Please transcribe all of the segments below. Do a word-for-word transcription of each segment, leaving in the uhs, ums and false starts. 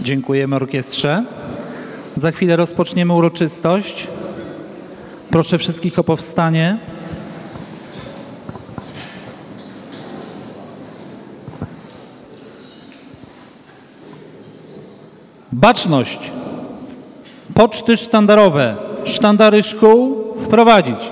Dziękujemy orkiestrze. Za chwilę rozpoczniemy uroczystość. Proszę wszystkich o powstanie. Baczność! Poczty sztandarowe, sztandary szkół wprowadzić.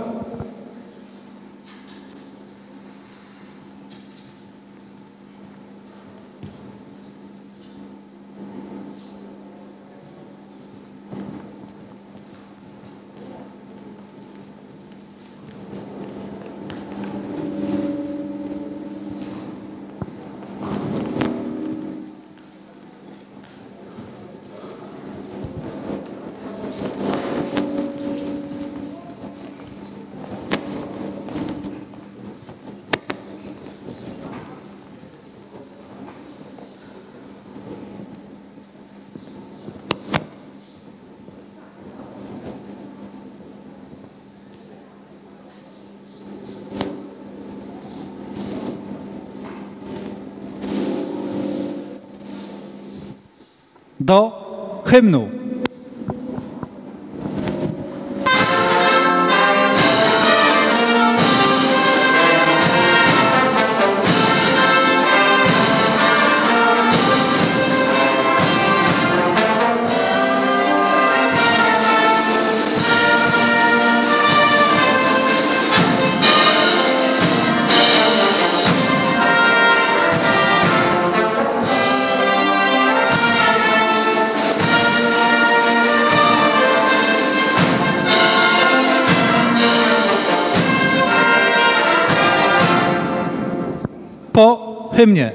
Do hymnu. Po hymnie.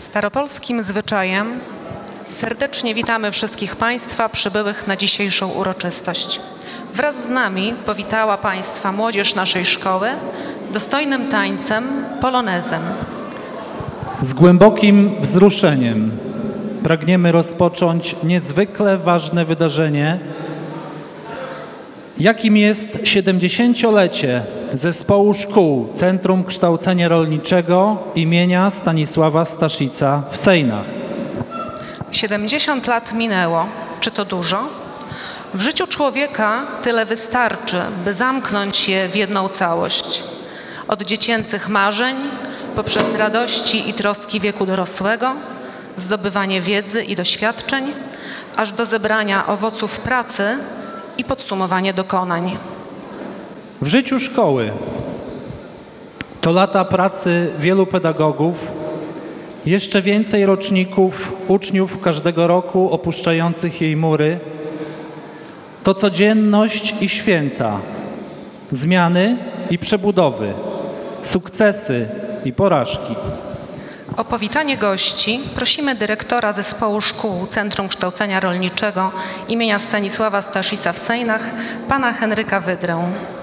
Staropolskim zwyczajem serdecznie witamy wszystkich Państwa przybyłych na dzisiejszą uroczystość. Wraz z nami powitała Państwa młodzież naszej szkoły dostojnym tańcem, polonezem. Z głębokim wzruszeniem pragniemy rozpocząć niezwykle ważne wydarzenie, jakim jest siedemdziesięciolecie Zespołu Szkół Centrum Kształcenia Rolniczego imienia Stanisława Staszica w Sejnach. siedemdziesiąt lat minęło. Czy to dużo? W życiu człowieka tyle wystarczy, by zamknąć je w jedną całość. Od dziecięcych marzeń, poprzez radości i troski wieku dorosłego, zdobywanie wiedzy i doświadczeń, aż do zebrania owoców pracy i podsumowanie dokonań. W życiu szkoły to lata pracy wielu pedagogów, jeszcze więcej roczników, uczniów każdego roku opuszczających jej mury. To codzienność i święta, zmiany i przebudowy, sukcesy i porażki. O powitanie gości prosimy dyrektora Zespołu Szkół Centrum Kształcenia Rolniczego imienia Stanisława Staszica w Sejnach, pana Henryka Wydrę.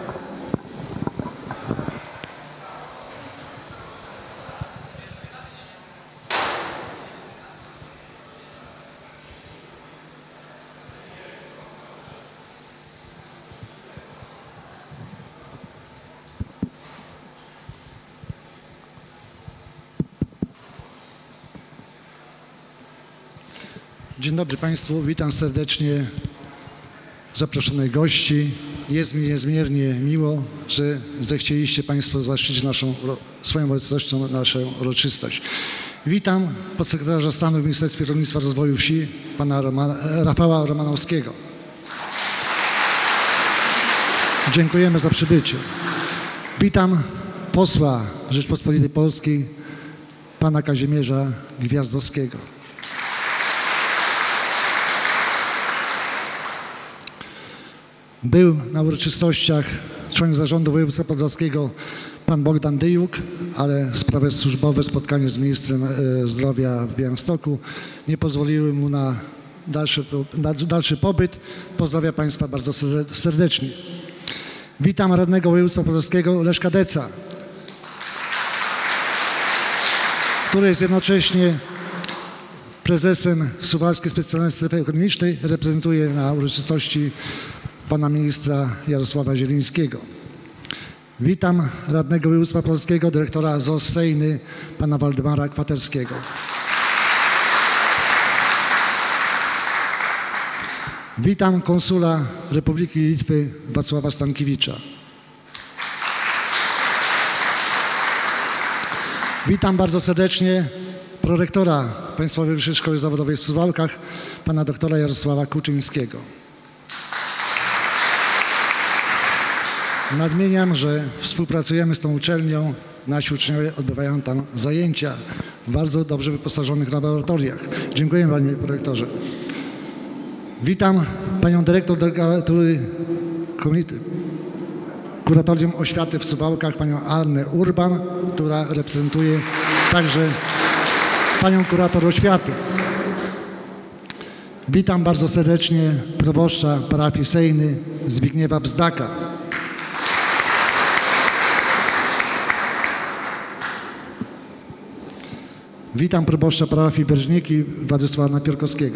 Dzień dobry Państwu, witam serdecznie zaproszonych gości. Jest mi niezmiernie miło, że zechcieliście Państwo zaszczycić naszą, swoją obecnością naszą uroczystość. Witam podsekretarza stanu w Ministerstwie Rolnictwa i Rozwoju Wsi, pana Roman, Rafała Romanowskiego. Dziękujemy za przybycie. Witam posła Rzeczpospolitej Polskiej, pana Kazimierza Gwiazdowskiego. Był na uroczystościach członek zarządu województwa podlaskiego pan Bogdan Dyjuk, ale sprawy służbowe, spotkanie z ministrem zdrowia w Białymstoku nie pozwoliły mu na dalszy, na dalszy pobyt. Pozdrawiam Państwa bardzo serdecznie. Witam radnego województwa podlaskiego Leszka Deca, który jest jednocześnie prezesem Suwalskiej Specjalnej Strefy Ekonomicznej. Reprezentuje na uroczystości pana ministra Jarosława Zielińskiego. Witam radnego województwa polskiego, dyrektora Z O S Sejny, pana Waldemara Kwaterskiego. Witam konsula Republiki Litwy Wacława Stankiewicza. Witam bardzo serdecznie prorektora Państwowej Wyższej Szkoły Zawodowej w Suwałkach, pana doktora Jarosława Kuczyńskiego. Nadmieniam, że współpracujemy z tą uczelnią. Nasi uczniowie odbywają tam zajęcia w bardzo dobrze wyposażonych laboratoriach. Dziękuję panie prorektorze. Witam panią dyrektor Kuratorium Oświaty w Suwałkach, panią Annę Urban, która reprezentuje także panią kurator oświaty. Witam bardzo serdecznie proboszcza parafii Sejny Zbigniewa Bzdaka. Witam proboszcza parafii Berżniki Władysława Napierkowskiego.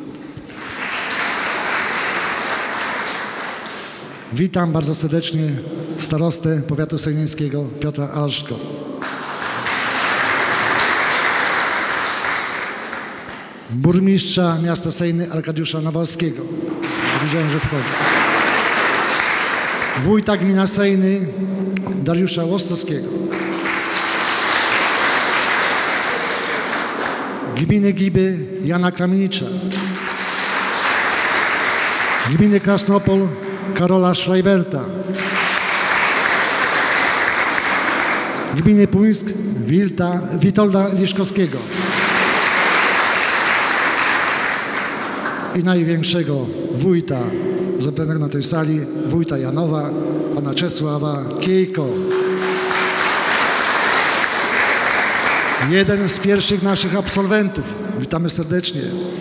Witam bardzo serdecznie starostę powiatu sejneńskiego Piotra Alszko. Burmistrza miasta Sejny Arkadiusza Nawalskiego. Widziałem, że wchodzi. Wójta gmina Sejny Dariusza Łostowskiego. Gminy Giby Jana Kramnicza. Gminy Krasnopol Karola Schreiberta. Gminy Puńsk Wilta, Witolda Liszkowskiego. I największego wójta zebranego na tej sali, wójta Janowa, pana Czesława Kiejko. jeden z pierwszych naszych absolwentów. Witamy serdecznie.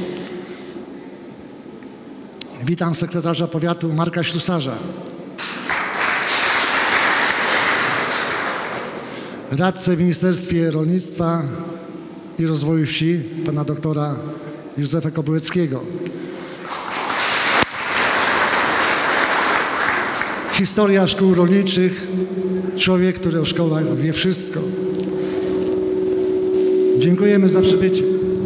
Witam sekretarza powiatu Marka Ślusarza. Radcę w Ministerstwie Rolnictwa i Rozwoju Wsi, pana doktora Józefa Kobyłeckiego. Historia szkół rolniczych, człowiek, który o szkołach wie wszystko. Dziękujemy za przybycie.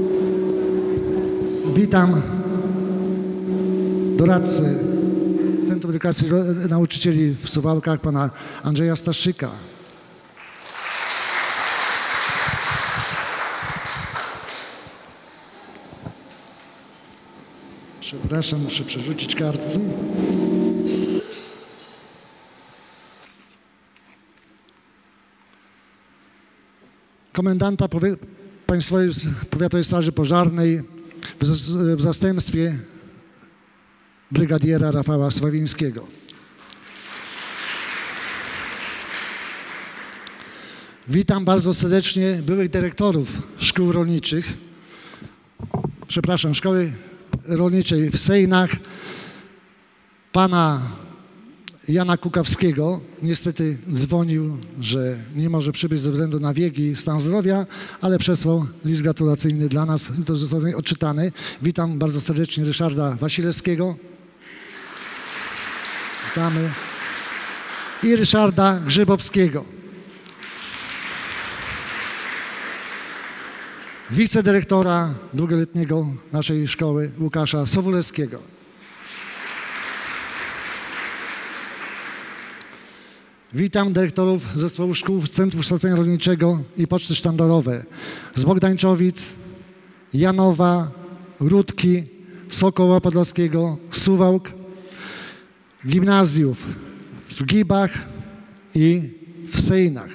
Witam doradcę Centrum Edukacji Nauczycieli w Suwałkach, pana Andrzeja Staszyka. Przepraszam, muszę przerzucić kartki. Komendanta powie, Państwowej Powiatowej Straży Pożarnej w, w zastępstwie brygadiera Rafała Sławińskiego. Witam bardzo serdecznie byłych dyrektorów szkół rolniczych, przepraszam, szkoły rolniczej w Sejnach, pana Jana Kukawskiego. Niestety dzwonił, że nie może przybyć ze względu na wiek i stan zdrowia, ale przesłał list gratulacyjny dla nas, to zostanie odczytany. Witam bardzo serdecznie Ryszarda Wasilewskiego. Witamy. I Ryszarda Grzybowskiego. Wicedyrektora długoletniego naszej szkoły Łukasza Sowulewskiego. Witam dyrektorów zespołu szkół Centrum Kształcenia Rolniczego i Poczty Sztandarowe z Bogdańczowic, Janowa, Rudki, Sokoła Podlaskiego, Suwałk, gimnazjów w Gibach i w Sejnach.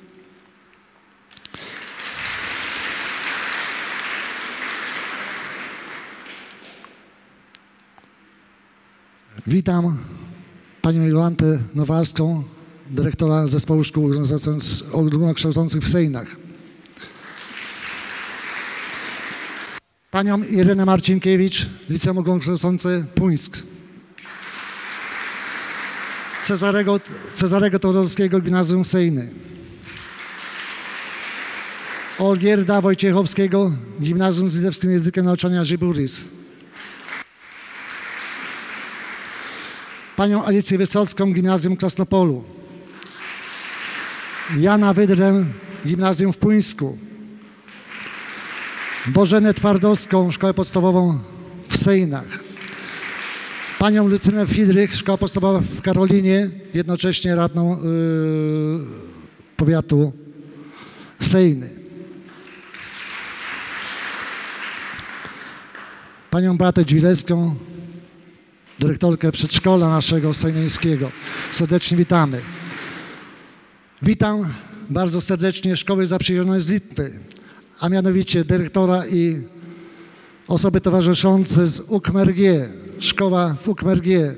Witam panią Jolantę Nowalską, dyrektora Zespołu Szkół Ogólnokształcących w Sejnach. Panią Irenę Marcinkiewicz, Liceum Ogólnokształcące Puńsk. Cezarego, Cezarego Teodorskiego, Gimnazjum Sejny. Olgierda Wojciechowskiego, Gimnazjum z litewskim językiem nauczania Żyburis. Panią Alicję Wysocką, Gimnazjum w Krasnopolu. Jana Wydrę, Gimnazjum w Puńsku. Bożenę Twardowską, Szkołę Podstawową w Sejnach. Panią Lucynę Fidrych, Szkoła Podstawowa w Karolinie, jednocześnie radną yy, powiatu Sejny. Panią Beatę Dźwilewską, dyrektorkę przedszkola naszego sejneńskiego. Serdecznie witamy. Witam bardzo serdecznie szkoły zaprzyjaźnione z Litwy, a mianowicie dyrektora i osoby towarzyszące z U K M R G, szkoła w U K M R G.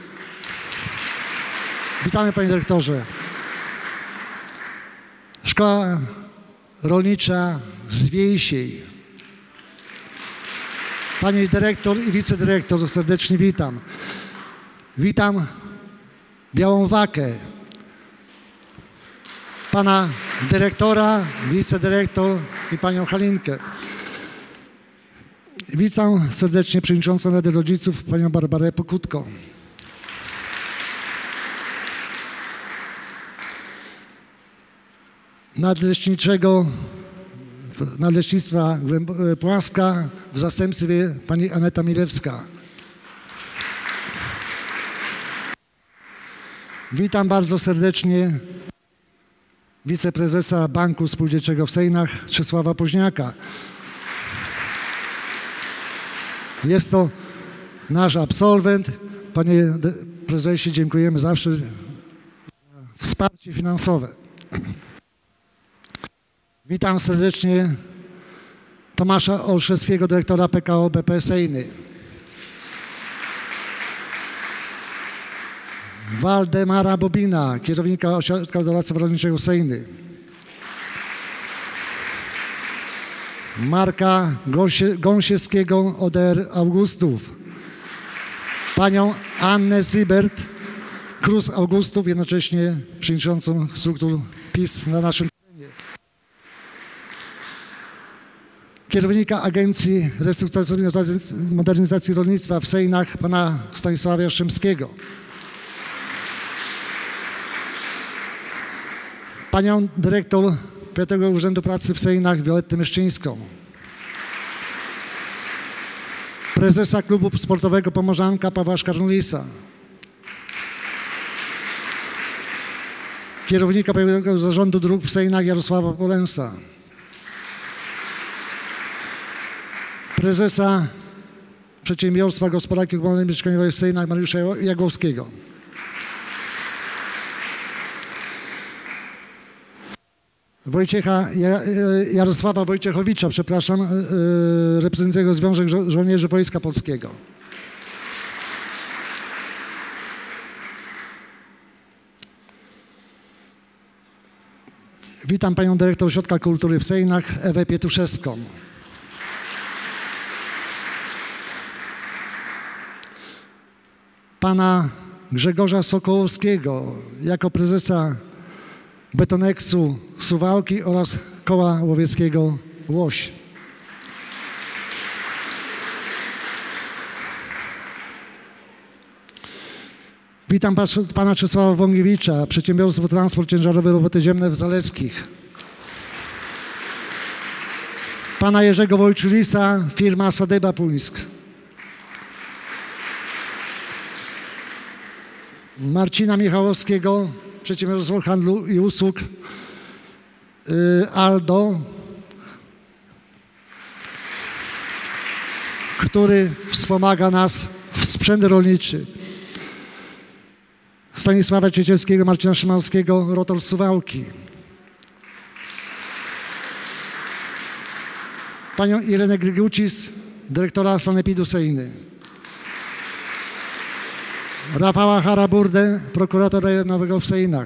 Witamy, panie dyrektorze. Szkoła rolnicza z Wiejsiej. Pani dyrektor i wicedyrektor, serdecznie witam. Witam Białą Wakę, pana dyrektora, wicedyrektor i panią Halinkę. Witam serdecznie przewodniczącą Rady Rodziców, panią Barbarę Pokutko. Nadleśniczego Nadleśnictwa Płaska w zastępstwie pani Aneta Milewska. Witam bardzo serdecznie wiceprezesa Banku Spółdzielczego w Sejnach, Czesława Poźniaka. Jest to nasz absolwent. Panie prezesie, dziękujemy zawsze za wsparcie finansowe. Witam serdecznie Tomasza Olszewskiego, dyrektora P K O B P Sejny. Waldemara Bobina, kierownika Ośrodka Doradztwa Rolniczego Sejny. Marka Gosie, Gąsiewskiego O D R Augustów, panią Annę Sibert, Krus Augustów, jednocześnie przewodniczącą struktur PiS na naszym terenie. Kierownika Agencji Restrukturyzacji i Modernizacji Rolnictwa w Sejnach, pana Stanisława Jastrzębskiego. Panią dyrektor Powiatowego Urzędu Pracy w Sejnach Violettę Myszczyńską. Prezesa Klubu Sportowego Pomorzanka Pawła Szkarnulisa. Kierownika Powiatowego Zarządu Dróg w Sejnach Jarosława Polensa. Prezesa Przedsiębiorstwa Gospodarki Komunalnej Mieszkaniowej w Sejnach Mariusza Jagłowskiego. Wojciecha, Jarosława Wojciechowicza, przepraszam, reprezentującego Związek Żo- Żołnierzy Wojska Polskiego. Witam panią dyrektor Ośrodka Kultury w Sejnach, Ewę Pietuszewską. Pana Grzegorza Sokołowskiego jako prezesa Betoneksu Suwałki oraz Koła Łowieckiego Łoś. Witam pas- pana Czesława Wągiewicza, Przedsiębiorstwo Transport Ciężarowy Roboty Ziemne w Zaleckich. Pana Jerzego Wojczulisa, firma Sadyba Puńsk. Marcina Michałowskiego, Przedsiębiorstwo Handlu i Usług y, Aldo, który wspomaga nas w sprzęt rolniczy. Stanisława Ciecielskiego, Marcina Szymanowskiego, Rotor Suwałki. Panią Irenę Grigucis, dyrektora Sanepidu Sejny. Rafała Haraburdę, prokuratora rejonowego w Sejnach.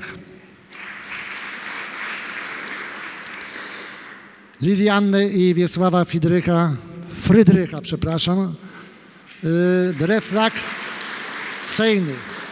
Liliannę i Wiesława Fidrycha, Frydrycha, przepraszam, yy, Drefrak Sejny.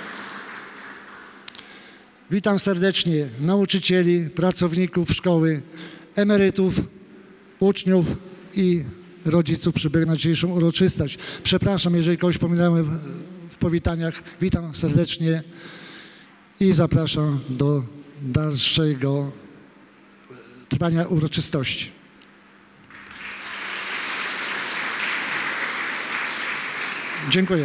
Witam serdecznie nauczycieli, pracowników szkoły, emerytów, uczniów i rodziców przybyłych na dzisiejszą uroczystość. Przepraszam, jeżeli kogoś pominąłem w, w powitaniach. Witam serdecznie i zapraszam do dalszego trwania uroczystości. Dziękuję.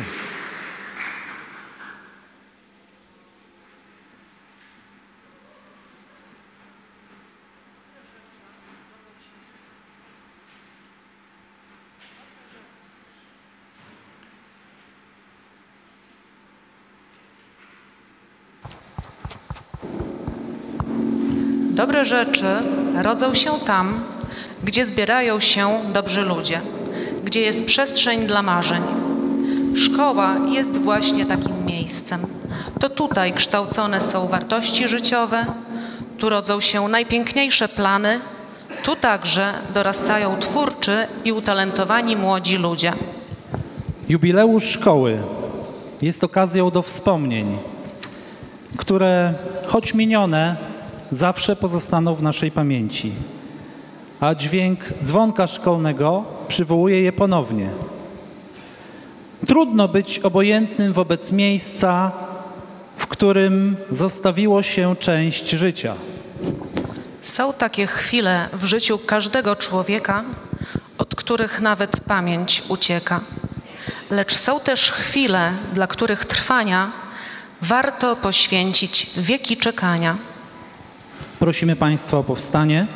Dobre rzeczy rodzą się tam, gdzie zbierają się dobrzy ludzie, gdzie jest przestrzeń dla marzeń. Szkoła jest właśnie takim miejscem. To tutaj kształcone są wartości życiowe, tu rodzą się najpiękniejsze plany, tu także dorastają twórczy i utalentowani młodzi ludzie. Jubileusz szkoły jest okazją do wspomnień, które, choć minione, zawsze pozostaną w naszej pamięci, a dźwięk dzwonka szkolnego przywołuje je ponownie. Trudno być obojętnym wobec miejsca, w którym zostawiło się część życia. Są takie chwile w życiu każdego człowieka, od których nawet pamięć ucieka. Lecz są też chwile, dla których trwania warto poświęcić wieki czekania. Prosimy Państwa o powstanie.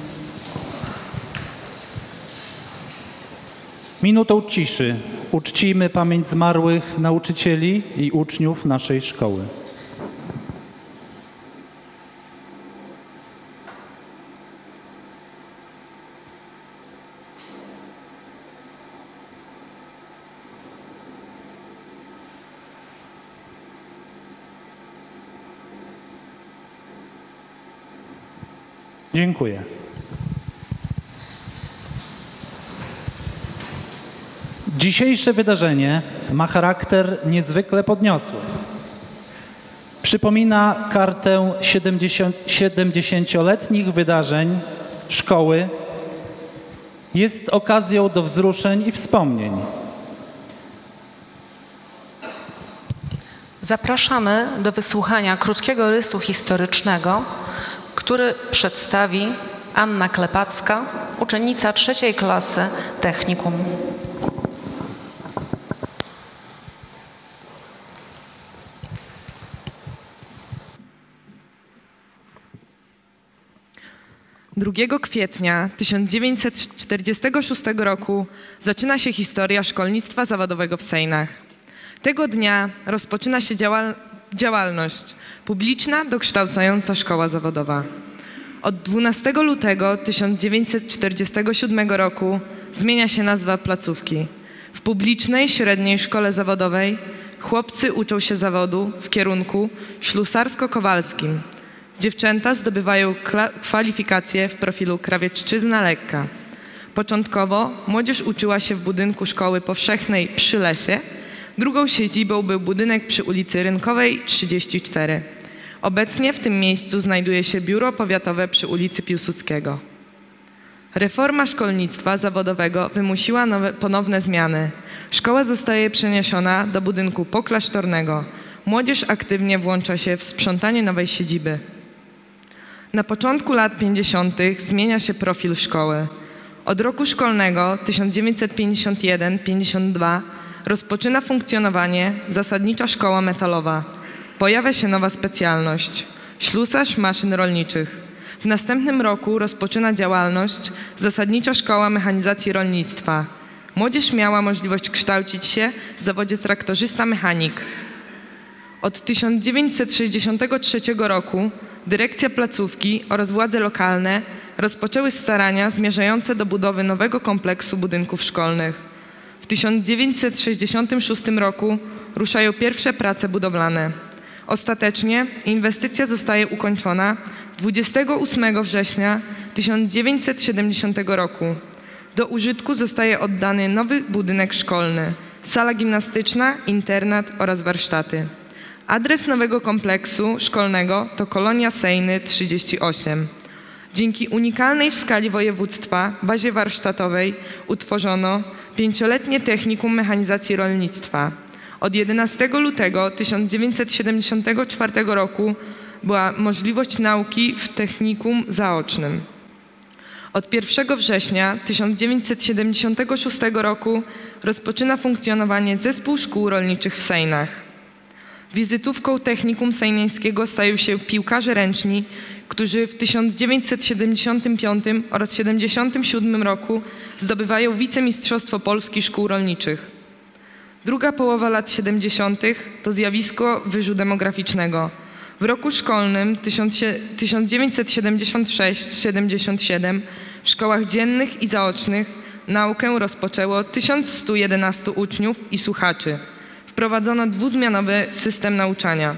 Minutą ciszy uczcijmy pamięć zmarłych nauczycieli i uczniów naszej szkoły. Dziękuję. Dzisiejsze wydarzenie ma charakter niezwykle podniosły. Przypomina kartę siedemdziesięcioletnich wydarzeń szkoły. Jest okazją do wzruszeń i wspomnień. Zapraszamy do wysłuchania krótkiego rysu historycznego, który przedstawi Anna Klepacka, uczennica trzeciej klasy technikum. drugiego kwietnia tysiąc dziewięćset czterdziestego szóstego roku zaczyna się historia szkolnictwa zawodowego w Sejnach. Tego dnia rozpoczyna się działal działalność publiczna dokształcająca szkoła zawodowa. Od dwunastego lutego tysiąc dziewięćset czterdziestego siódmego roku zmienia się nazwa placówki. W publicznej średniej szkole zawodowej chłopcy uczą się zawodu w kierunku ślusarsko-kowalskim. Dziewczęta zdobywają kwalifikacje w profilu krawiecczyzna lekka. Początkowo młodzież uczyła się w budynku Szkoły Powszechnej przy Lesie. Drugą siedzibą był budynek przy ulicy Rynkowej trzydzieści cztery. Obecnie w tym miejscu znajduje się biuro powiatowe przy ulicy Piłsudskiego. Reforma szkolnictwa zawodowego wymusiła nowe, ponowne zmiany. Szkoła zostaje przeniesiona do budynku poklasztornego. Młodzież aktywnie włącza się w sprzątanie nowej siedziby. Na początku lat pięćdziesiątych zmienia się profil szkoły. Od roku szkolnego tysiąc dziewięćset pięćdziesiąt jeden pięćdziesiąt dwa rozpoczyna funkcjonowanie zasadnicza szkoła metalowa. Pojawia się nowa specjalność – ślusarz maszyn rolniczych. W następnym roku rozpoczyna działalność zasadnicza szkoła mechanizacji rolnictwa. Młodzież miała możliwość kształcić się w zawodzie traktorzysta-mechanik. Od tysiąc dziewięćset sześćdziesiątego trzeciego roku dyrekcja placówki oraz władze lokalne rozpoczęły starania zmierzające do budowy nowego kompleksu budynków szkolnych. W tysiąc dziewięćset sześćdziesiątym szóstym roku ruszają pierwsze prace budowlane. Ostatecznie inwestycja zostaje ukończona dwudziestego ósmego września tysiąc dziewięćset siedemdziesiątego roku. Do użytku zostaje oddany nowy budynek szkolny, sala gimnastyczna, internat oraz warsztaty. Adres nowego kompleksu szkolnego to Kolonia Sejny trzydzieści osiem. Dzięki unikalnej w skali województwa bazie warsztatowej utworzono pięcioletnie Technikum Mechanizacji Rolnictwa. Od jedenastego lutego tysiąc dziewięćset siedemdziesiątego czwartego roku była możliwość nauki w technikum zaocznym. Od pierwszego września tysiąc dziewięćset siedemdziesiątego szóstego roku rozpoczyna funkcjonowanie Zespół Szkół Rolniczych w Sejnach. Wizytówką Technikum Sejneńskiego stają się piłkarze ręczni, którzy w tysiąc dziewięćset siedemdziesiątym piątym oraz siedemdziesiątym siódmym roku zdobywają wicemistrzostwo Polski Szkół Rolniczych. Druga połowa lat siedemdziesiątych to zjawisko wyżu demograficznego. W roku szkolnym tysiąc dziewięćset siedemdziesiąt sześć siedemdziesiąt siedem w szkołach dziennych i zaocznych naukę rozpoczęło tysiąc sto jedenastu uczniów i słuchaczy. Wprowadzono dwuzmianowy system nauczania.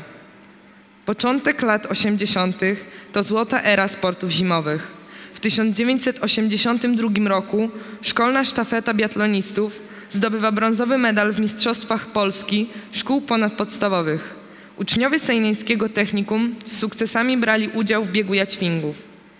Początek lat osiemdziesiątych to złota era sportów zimowych. W tysiąc dziewięćset osiemdziesiątym drugim roku szkolna sztafeta biatlonistów zdobywa brązowy medal w Mistrzostwach Polski Szkół Ponadpodstawowych. Uczniowie Sejneńskiego Technikum z sukcesami brali udział w biegu jaćwingów.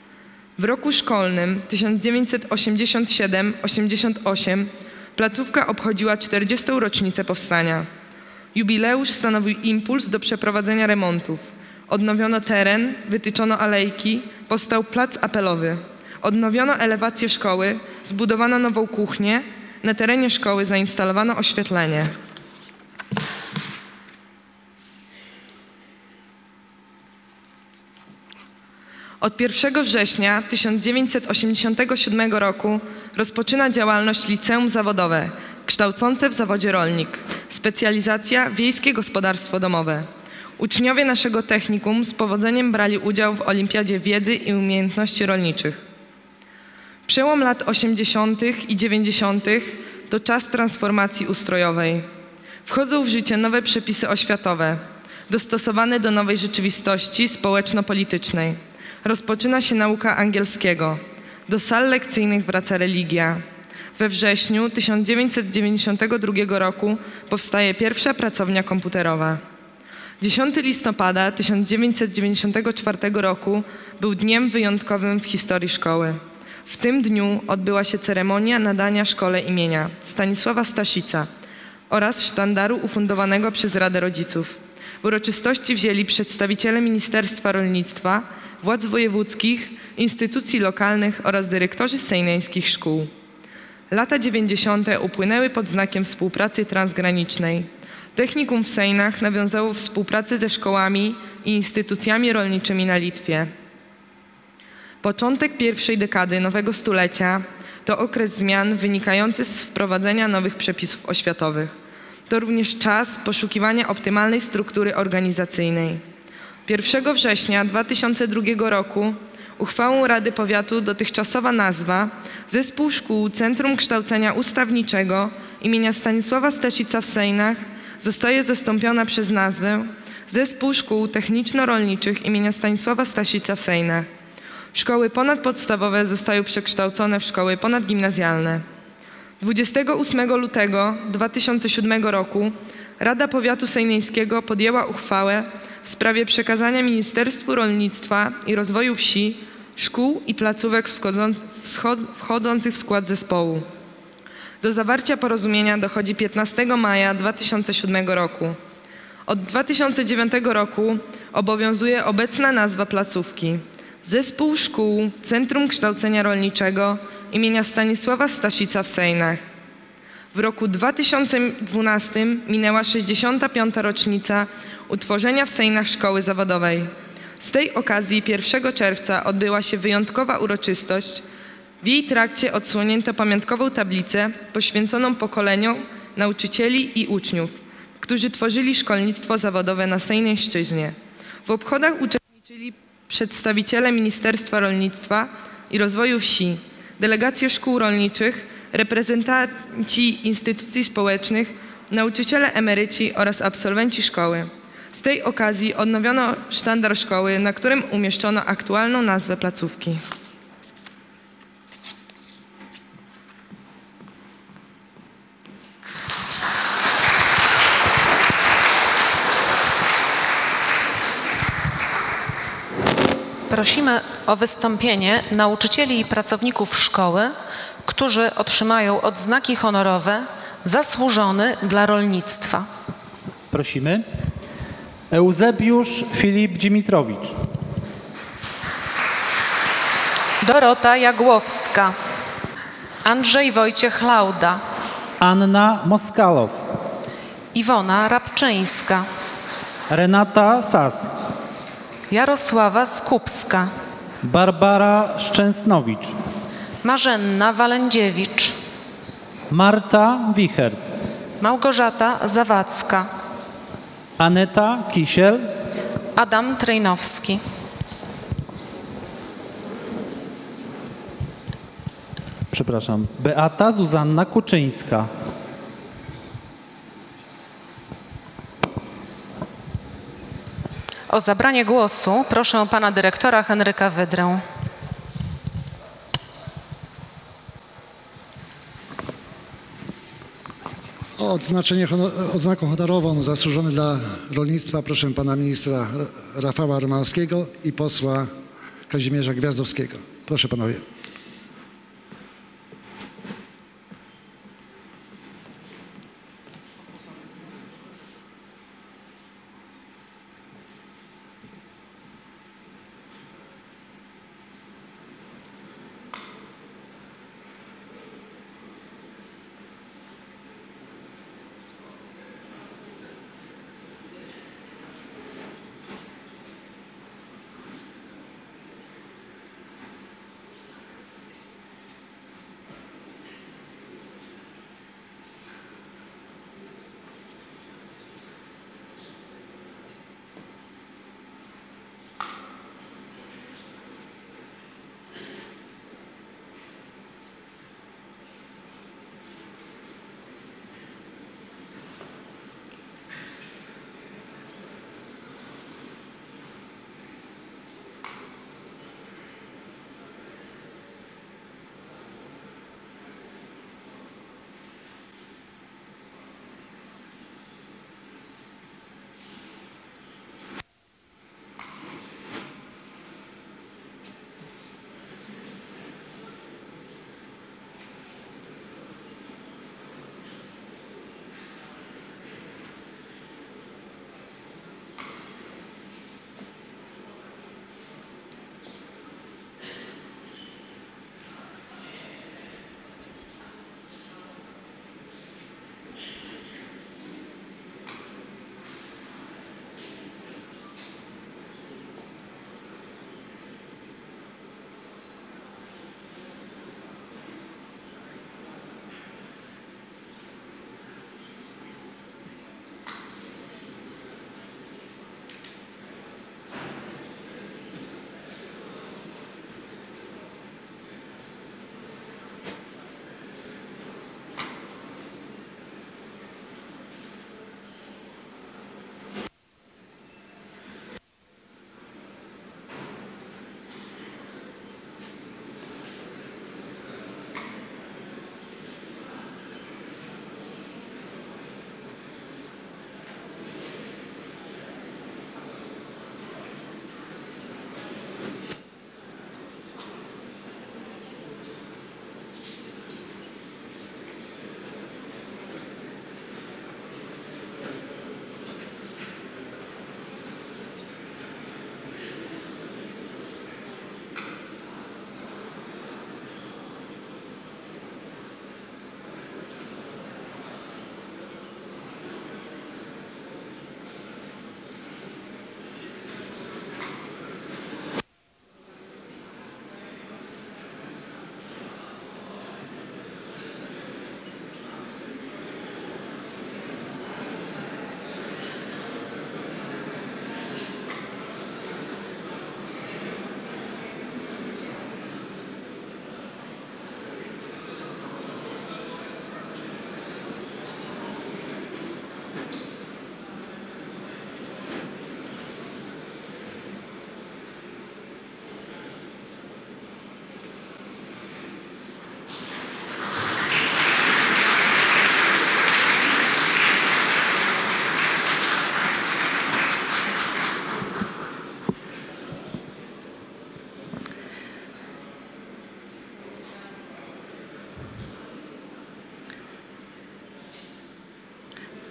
W roku szkolnym tysiąc dziewięćset osiemdziesiąt siedem osiemdziesiąt osiem placówka obchodziła czterdziestą rocznicę powstania. Jubileusz stanowił impuls do przeprowadzenia remontów. Odnowiono teren, wytyczono alejki, powstał plac apelowy. Odnowiono elewację szkoły, zbudowano nową kuchnię, na terenie szkoły zainstalowano oświetlenie. Od pierwszego września tysiąc dziewięćset osiemdziesiątego siódmego roku rozpoczyna działalność Liceum Zawodowe, kształcące w zawodzie rolnik, specjalizacja Wiejskie Gospodarstwo Domowe. Uczniowie naszego technikum z powodzeniem brali udział w Olimpiadzie Wiedzy i Umiejętności Rolniczych. Przełom lat osiemdziesiątych i dziewięćdziesiątych to czas transformacji ustrojowej. Wchodzą w życie nowe przepisy oświatowe, dostosowane do nowej rzeczywistości społeczno-politycznej. Rozpoczyna się nauka angielskiego. Do sal lekcyjnych wraca religia. We wrześniu tysiąc dziewięćset dziewięćdziesiątego drugiego roku powstaje pierwsza pracownia komputerowa. dziesiątego listopada tysiąc dziewięćset dziewięćdziesiątego czwartego roku był dniem wyjątkowym w historii szkoły. W tym dniu odbyła się ceremonia nadania szkole imienia Stanisława Staszica oraz sztandaru ufundowanego przez Radę Rodziców. W uroczystości wzięli przedstawiciele Ministerstwa Rolnictwa, władz wojewódzkich, instytucji lokalnych oraz dyrektorzy sejneńskich szkół. Lata dziewięćdziesiąte upłynęły pod znakiem współpracy transgranicznej. Technikum w Sejnach nawiązało współpracę ze szkołami i instytucjami rolniczymi na Litwie. Początek pierwszej dekady nowego stulecia to okres zmian wynikający z wprowadzenia nowych przepisów oświatowych. To również czas poszukiwania optymalnej struktury organizacyjnej. pierwszego września dwa tysiące drugiego roku uchwałą Rady Powiatu dotychczasowa nazwa Zespół Szkół Centrum Kształcenia Ustawniczego imienia Stanisława Staszica w Sejnach zostaje zastąpiona przez nazwę Zespół Szkół Techniczno-Rolniczych imienia Stanisława Staszica w Sejnach. Szkoły ponadpodstawowe zostają przekształcone w szkoły ponadgimnazjalne. dwudziestego ósmego lutego dwa tysiące siódmego roku Rada Powiatu Sejneńskiego podjęła uchwałę w sprawie przekazania Ministerstwu Rolnictwa i Rozwoju Wsi szkół i placówek wchodzących w skład zespołu. Do zawarcia porozumienia dochodzi piętnastego maja dwa tysiące siódmego roku. Od dwa tysiące dziewiątego roku obowiązuje obecna nazwa placówki Zespół Szkół Centrum Kształcenia Rolniczego imienia Stanisława Staszica w Sejnach. W roku dwa tysiące dwunastym minęła sześćdziesiąta piąta rocznica utworzenia w Sejnach Szkoły Zawodowej. Z tej okazji pierwszego czerwca odbyła się wyjątkowa uroczystość. W jej trakcie odsłonięto pamiątkową tablicę poświęconą pokoleniom nauczycieli i uczniów, którzy tworzyli szkolnictwo zawodowe na Sejneńszczyźnie. W obchodach uczestniczyli przedstawiciele Ministerstwa Rolnictwa i Rozwoju Wsi, delegacje szkół rolniczych, reprezentanci instytucji społecznych, nauczyciele emeryci oraz absolwenci szkoły. Z tej okazji odnowiono sztandar szkoły, na którym umieszczono aktualną nazwę placówki. Prosimy o wystąpienie nauczycieli i pracowników szkoły, którzy otrzymają odznaki honorowe Zasłużony dla rolnictwa. Prosimy. Eusebiusz Filip Dzimitrowicz. Dorota Jagłowska. Andrzej Wojciech Lauda. Anna Moskalow. Iwona Rabczyńska. Renata Sas. Jarosława Skupska. Barbara Szczęsnowicz. Marzenna Walędziewicz. Marta Wichert. Małgorzata Zawadzka. Aneta Kisiel. Adam Trejnowski. Przepraszam. Beata Zuzanna Kuczyńska. O zabranie głosu proszę pana dyrektora Henryka Wydrę. O odznaczenie, odznaką honorową zasłużony dla rolnictwa proszę pana ministra Rafała Romanowskiego i posła Kazimierza Gwiazdowskiego. Proszę panowie.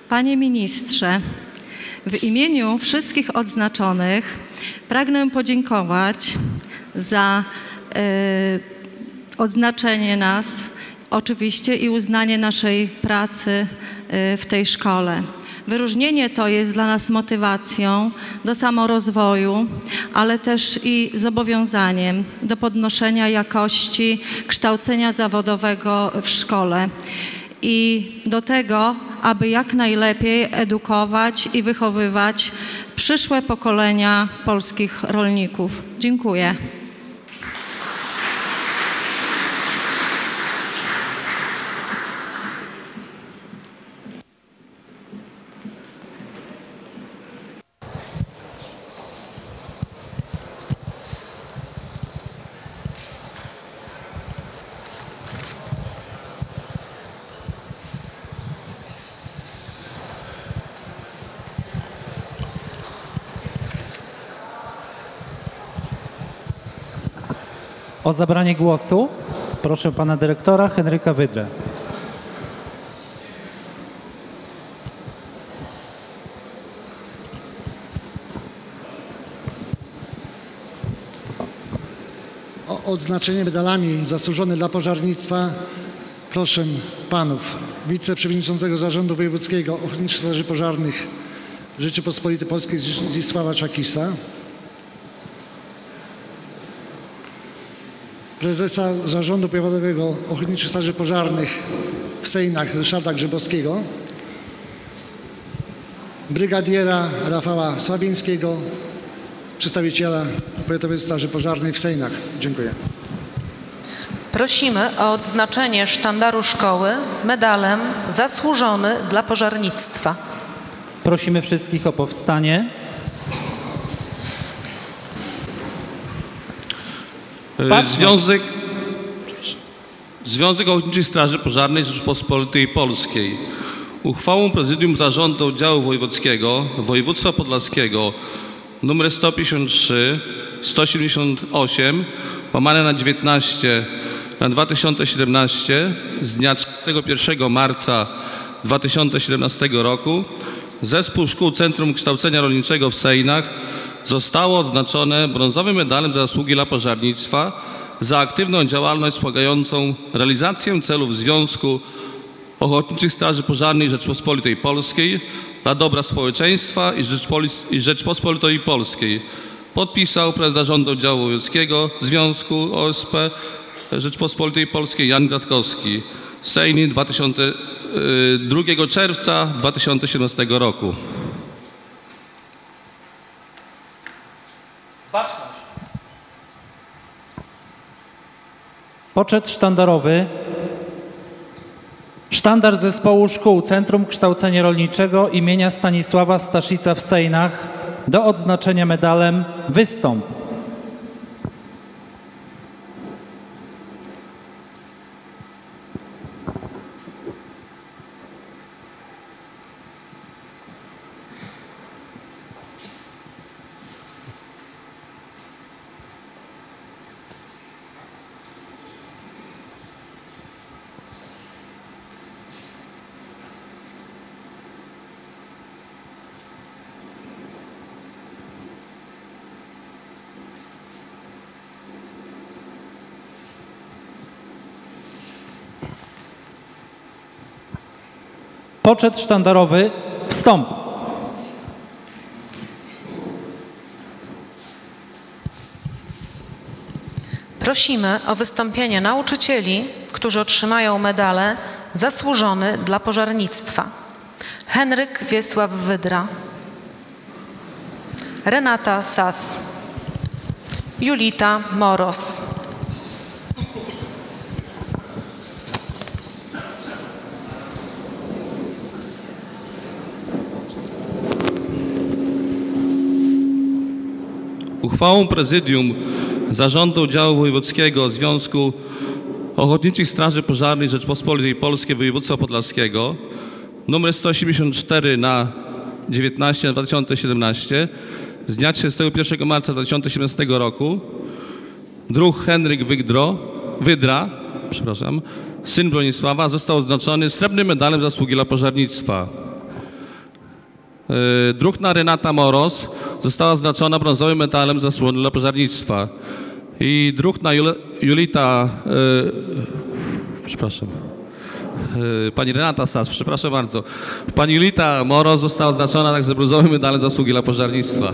Panie Ministrze, w imieniu wszystkich odznaczonych pragnę podziękować za e, odznaczenie nas oczywiście i uznanie naszej pracy e, w tej szkole. Wyróżnienie to jest dla nas motywacją do samorozwoju, ale też i zobowiązaniem do podnoszenia jakości kształcenia zawodowego w szkole i do tego, aby jak najlepiej edukować i wychowywać przyszłe pokolenia polskich rolników. Dziękuję. O zabranie głosu proszę pana dyrektora Henryka Wydrę. O odznaczenie medalami zasłużone dla pożarnictwa proszę panów wiceprzewodniczącego Zarządu Wojewódzkiego Ochotniczych Straży Pożarnych Rzeczypospolitej Polskiej Zdzisława Czakisa, prezesa Zarządu Powiatowego Ochotniczych Straży Pożarnych w Sejnach Ryszarda Grzybowskiego, brygadiera Rafała Słabieńskiego, przedstawiciela Powiatowej Straży Pożarnej w Sejnach. Dziękuję. Prosimy o odznaczenie sztandaru szkoły medalem zasłużony dla pożarnictwa. Prosimy wszystkich o powstanie. Związek, Związek Ochotniczych Straży Pożarnej Rzeczypospolitej Polskiej uchwałą Prezydium Zarządu Oddziału Wojewódzkiego Województwa Podlaskiego nr sto pięćdziesiąt trzy sto siedemdziesiąt osiem łamane na dziewiętnaście na dwa tysiące siedemnaście z dnia trzydziestego pierwszego marca dwa tysiące siedemnastego roku Zespół Szkół Centrum Kształcenia Rolniczego w Sejnach zostało odznaczone brązowym medalem za zasługi dla pożarnictwa za aktywną działalność wspomagającą realizację celów Związku Ochotniczych Straży Pożarnej Rzeczypospolitej Polskiej dla dobra społeczeństwa i, Rzeczpol- i Rzeczypospolitej Polskiej. Podpisał prezes Zarządu Oddziału Wojewódzkiego Związku O S P Rzeczypospolitej Polskiej Jan Gratkowski. Sejm drugiego czerwca dwa tysiące siedemnastego roku. Poczet sztandarowy. Sztandar Zespołu Szkół Centrum Kształcenia Rolniczego imienia Stanisława Staszica w Sejnach do odznaczenia medalem Wystąp. Poczet sztandarowy Wstąp. Prosimy o wystąpienie nauczycieli, którzy otrzymają medale zasłużony dla pożarnictwa. Henryk Wiesław Wydra, Renata Sas, Julita Moros, Uchwałą Prezydium Zarządu Oddziału Wojewódzkiego Związku Ochotniczych Straży Pożarnej Rzeczypospolitej Polskiej Województwa Podlaskiego nr sto siedemdziesiąt cztery na dziewiętnaście na dwa tysiące siedemnaście z dnia trzydziestego pierwszego marca dwa tysiące siedemnastego roku druh Henryk Wydro, Wydra, przepraszam, syn Bronisława, został odznaczony srebrnym medalem zasługi dla pożarnictwa. Y, Druhna Renata Moroz została odznaczona brązowym medalem zasłony dla pożarnictwa. I druhna Jul Julita, y, przepraszam, y, pani Renata Sas, przepraszam bardzo. Pani Julita Moroz została odznaczona także brązowym medalem zasługi dla pożarnictwa.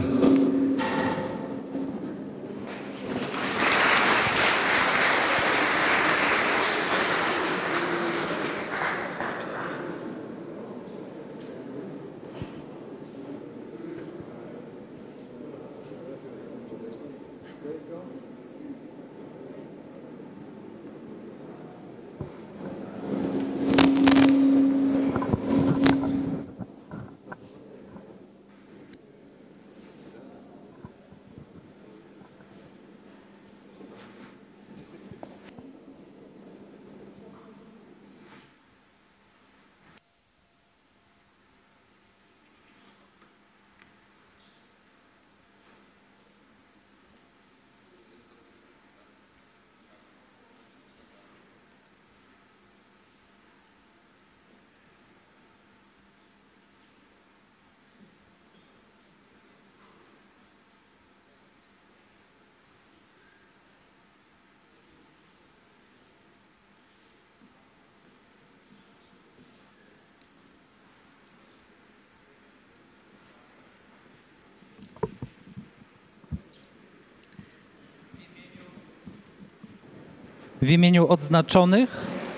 W imieniu odznaczonych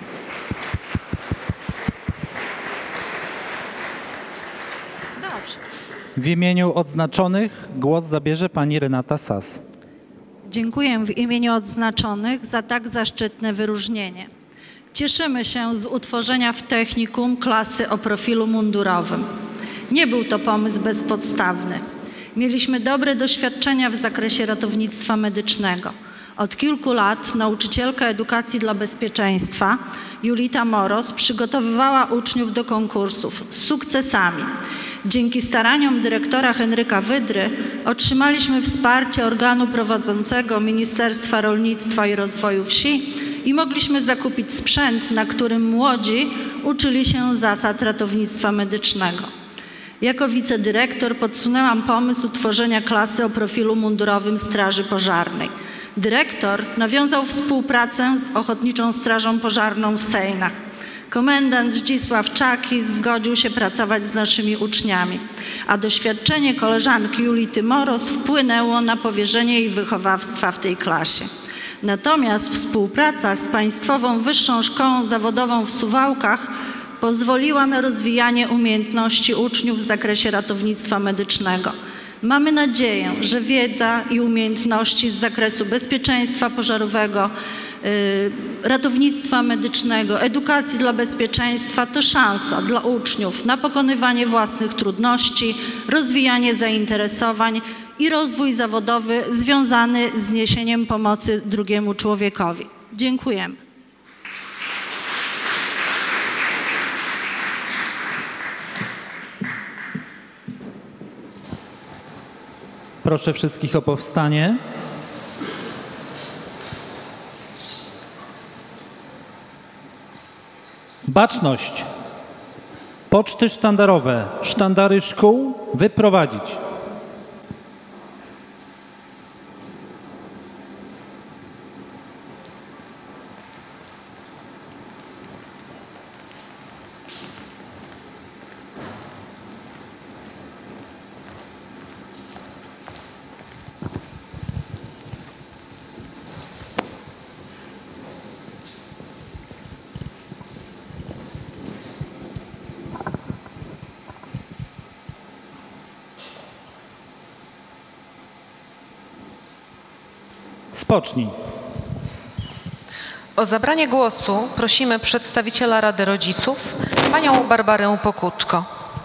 Dobrze. w imieniu odznaczonych głos zabierze pani Renata Sas. Dziękuję w imieniu odznaczonych za tak zaszczytne wyróżnienie. Cieszymy się z utworzenia w technikum klasy o profilu mundurowym. Nie był to pomysł bezpodstawny. Mieliśmy dobre doświadczenia w zakresie ratownictwa medycznego. Od kilku lat nauczycielka edukacji dla bezpieczeństwa Julita Moroz przygotowywała uczniów do konkursów z sukcesami. Dzięki staraniom dyrektora Henryka Wydry otrzymaliśmy wsparcie organu prowadzącego Ministerstwa Rolnictwa i Rozwoju Wsi i mogliśmy zakupić sprzęt, na którym młodzi uczyli się zasad ratownictwa medycznego. Jako wicedyrektor podsunęłam pomysł utworzenia klasy o profilu mundurowym Straży Pożarnej. Dyrektor nawiązał współpracę z Ochotniczą Strażą Pożarną w Sejnach. Komendant Zdzisław Czakis zgodził się pracować z naszymi uczniami, a doświadczenie koleżanki Julity Moroz wpłynęło na powierzenie jej wychowawstwa w tej klasie. Natomiast współpraca z Państwową Wyższą Szkołą Zawodową w Suwałkach pozwoliła na rozwijanie umiejętności uczniów w zakresie ratownictwa medycznego. Mamy nadzieję, że wiedza i umiejętności z zakresu bezpieczeństwa pożarowego, ratownictwa medycznego, edukacji dla bezpieczeństwa to szansa dla uczniów na pokonywanie własnych trudności, rozwijanie zainteresowań i rozwój zawodowy związany z niesieniem pomocy drugiemu człowiekowi. Dziękujemy. Proszę wszystkich o powstanie. Baczność. Poczty sztandarowe, sztandary szkół wyprowadzić. Spocznij. O zabranie głosu prosimy przedstawiciela Rady Rodziców, panią Barbarę Pokutko.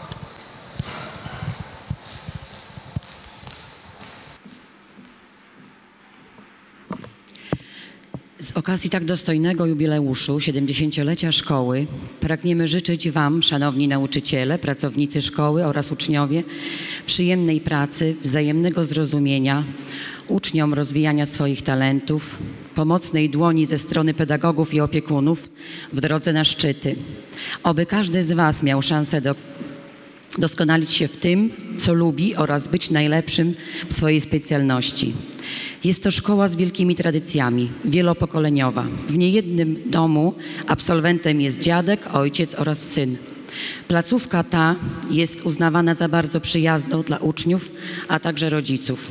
Z okazji tak dostojnego jubileuszu siedemdziesięciolecia szkoły pragniemy życzyć Wam, szanowni nauczyciele, pracownicy szkoły oraz uczniowie, przyjemnej pracy, wzajemnego zrozumienia, uczniom rozwijania swoich talentów, pomocnej dłoni ze strony pedagogów i opiekunów w drodze na szczyty. Oby każdy z Was miał szansę do doskonalić się w tym, co lubi oraz być najlepszym w swojej specjalności. Jest to szkoła z wielkimi tradycjami, wielopokoleniowa. W niejednym domu absolwentem jest dziadek, ojciec oraz syn. Placówka ta jest uznawana za bardzo przyjazną dla uczniów, a także rodziców.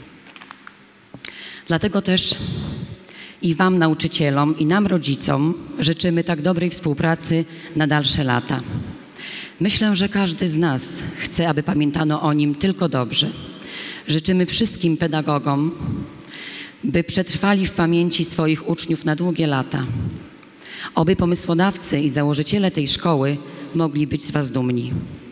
Dlatego też i Wam, nauczycielom, i nam, rodzicom, życzymy tak dobrej współpracy na dalsze lata. Myślę, że każdy z nas chce, aby pamiętano o nim tylko dobrze. Życzymy wszystkim pedagogom, by przetrwali w pamięci swoich uczniów na długie lata. Oby pomysłodawcy i założyciele tej szkoły mogli być z Was dumni.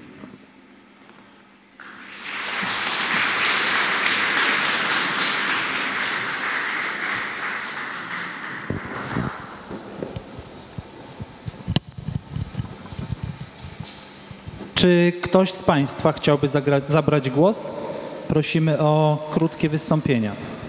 Czy ktoś z Państwa chciałby zagra- zabrać głos? Prosimy o krótkie wystąpienia.